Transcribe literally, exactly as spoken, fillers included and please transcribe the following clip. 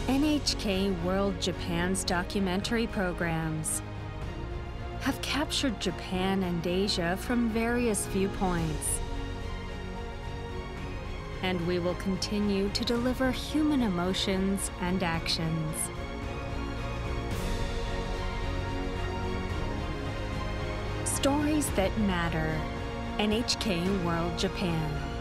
N H K World Japan's documentary programs have captured Japan and Asia from various viewpoints. And we will continue to deliver human emotions and actions. Stories that matter. N H K World Japan.